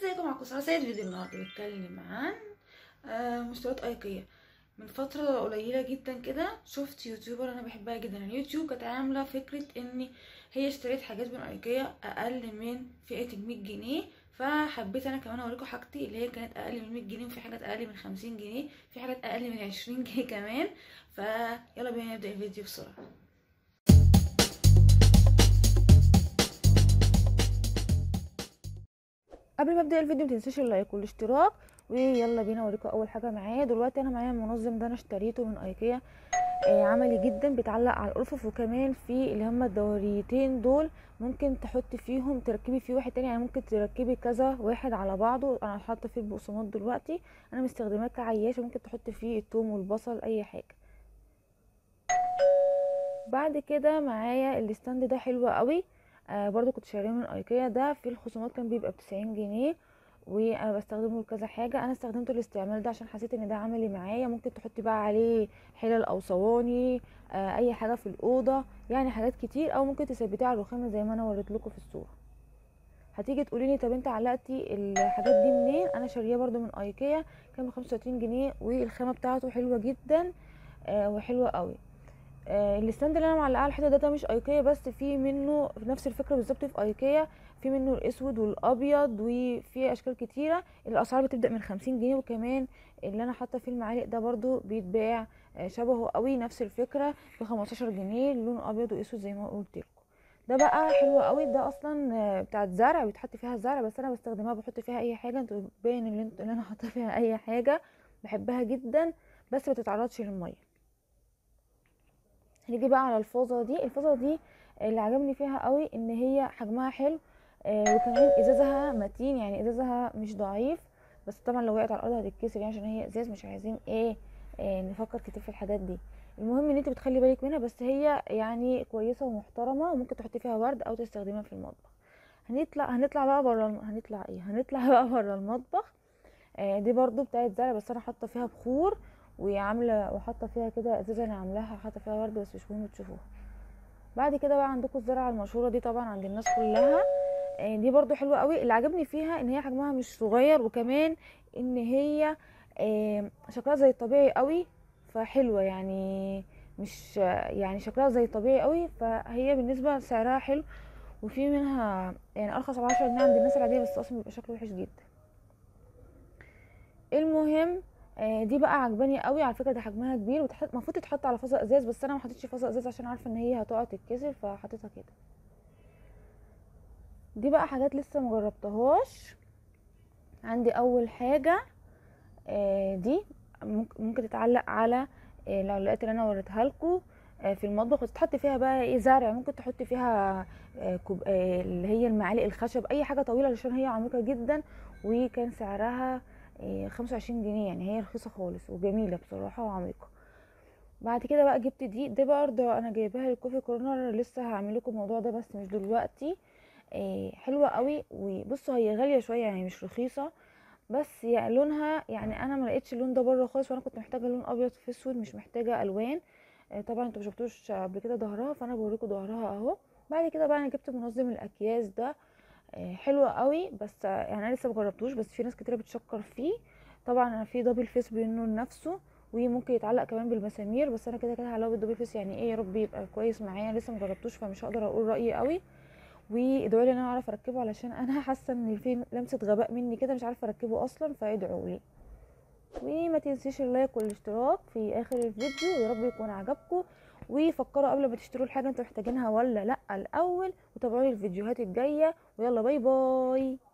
ازيكم معكم سارة سيد. فيديو النهارده بيتكلم عن مشتريات ايكيا. من فترة قليلة جدا كده شفت يوتيوبر انا بحبها جدا. اليوتيوب كانت عاملة فكرة ان هي اشتريت حاجات من ايكيا اقل من فئة 100 جنيه، فحبيت انا كمان اوريكم حاجتي اللي هي كانت اقل من 100 جنيه، وفي حاجات اقل من 50 جنيه، في حاجات اقل من 20 جنيه كمان. فيلا بينا نبدأ الفيديو بسرعة. قبل ما ابدا الفيديو متنسوش اللايك والاشتراك، ويلا بينا اوريكم اول حاجه معايا. دلوقتي انا معايا المنظم ده، انا اشتريته من ايكيا. عملي جدا، بيتعلق على الارفف، وكمان في اللي هما الدوريتين دول ممكن تحطي فيهم تركبي فيه واحد تاني، يعني ممكن تركبي كذا واحد على بعضه. انا حاطه فيه البقسماط دلوقتي، انا مستخدماه كعياشه، ممكن تحطي فيه الثوم والبصل اي حاجه. بعد كده معايا الستاند ده حلو قوي، برضو كنت شاريه من ايكيا. ده في الخصومات كان بيبقى ب90 جنيه، وانا بستخدمه لكذا حاجه. انا استخدمته الاستعمال ده عشان حسيت ان ده عملي معايا. ممكن تحطي بقى عليه حلل او صواني، اي حاجه في الاوضه، يعني حاجات كتير. او ممكن تثبتيه على الرخامه زي ما انا وريت لكم في الصوره. هتيجي تقولي لي طب انت علقتي الحاجات دي منين؟ انا شاريه برضو من ايكيا، كان ب35 جنيه، والخامه بتاعته حلوه جدا وحلوه قوي. الستاند اللي انا معلقاه على الحيطه ده مش ايكيا بس، في منه نفس الفكره بالظبط في ايكيا، في منه الاسود والابيض وفي اشكال كتيره. الاسعار بتبدا من 50 جنيه، وكمان اللي انا حاطه فيه المعالق ده برضو بيتباع شبهه قوي، نفس الفكره، ب15 جنيه، لونه ابيض واسود زي ما قلت لكم. ده بقى حلو قوي، ده اصلا بتاعت زرع، بيتحط فيها زرع، بس انا بستخدمها بحط فيها اي حاجه. انتوا باين اللي انا حاطه فيها اي حاجه، بحبها جدا، بس ما تتعرضش للميه. هنيجي بقى على الفازه دي. الفازه دي اللي عجبني فيها قوي ان هي حجمها حلو، وكمان ازازها متين، يعني ازازها مش ضعيف. بس طبعا لو وقعت على الارض هتتكسر، يعني عشان هي ازاز، مش عايزين ايه نفكر كتير في الحاجات دي. المهم ان انت بتخلي بالك منها، بس هي يعني كويسه ومحترمه، وممكن تحطي فيها ورد او تستخدمها في المطبخ. هنطلع بقى بره هنطلع بقى بره المطبخ. دي برضو بتاعت زرع، بس انا حاطه فيها بخور، وعامله وحاطه فيها كده ازازه انا عاملاها، حاطه فيها ورد، بس مش مهم تشوفوها. بعد كده بقى عندكم الزرعه المشهوره دي طبعا عند الناس كلها. دي برضو حلوه قوي. اللي عجبني فيها ان هي حجمها مش صغير، وكمان ان هي شكلها زي الطبيعي قوي، فحلوه يعني، مش يعني شكلها زي الطبيعي قوي، فهي بالنسبه لسعرها حلو. وفي منها يعني ارخص ب10 جنيه عند الناس العاديه، بس اصلا بيبقى شكله وحش جدا. المهم دي بقى عجباني قوي على فكره، ده حجمها كبير، المفروض تتحط على فازه ازاز، بس انا ما حطيتش فازه ازاز عشان عارفه ان هي هتقع تتكسر، فحطيتها كده. دي بقى حاجات لسه مجربتهاش. عندي اول حاجه دي ممكن تتعلق على العلاقات اللي انا وريتها لكم في المطبخ، وتتحط فيها بقى ايه زرع. ممكن تحطي فيها اللي هي المعالق الخشب، اي حاجه طويله، علشان هي عميقه جدا. وكان سعرها 25 جنيه، يعني هي رخيصه خالص وجميله بصراحه وعميقه. بعد كده بقى جبت دي برضه انا جايباها للكوفي كورنر، لسه هعمل لكم الموضوع ده بس مش دلوقتي. حلوه قوي. وبصوا هي غاليه شويه، يعني مش رخيصه، بس يعني لونها، يعني انا ما لقيتش اللون ده بره خالص، وانا كنت محتاجه لون ابيض في اسود، مش محتاجه الوان. طبعا انتوا مشفتوش قبل كده ظهرها، فانا بوريكم ظهرها اهو. بعد كده بقى انا جبت منظم الاكياس ده، حلو قوي، بس يعني انا لسه مجربتوش، بس في ناس كتير بتشكر فيه. طبعا انا في دبل فيس بينه لنفسه، وممكن يتعلق كمان بالمسامير، بس انا كده كده هعلقه بالدبل فيس، يعني ايه، يا رب يبقى كويس معايا. لسه مجربتوش فمش هقدر اقول رايي قوي. وادعوا لي ان انا اعرف اركبه، علشان انا حاسه ان في لمسه غباء مني كده، مش عارفه اركبه اصلا، فادعوا لي. وما تنسيش اللايك والاشتراك في اخر الفيديو، يا رب يكون عجبكم. وفكروا قبل ما تشتروا الحاجه انتوا محتاجينها ولا لا الاول، وتابعوني الفيديوهات الجايه، ويلا باي باي.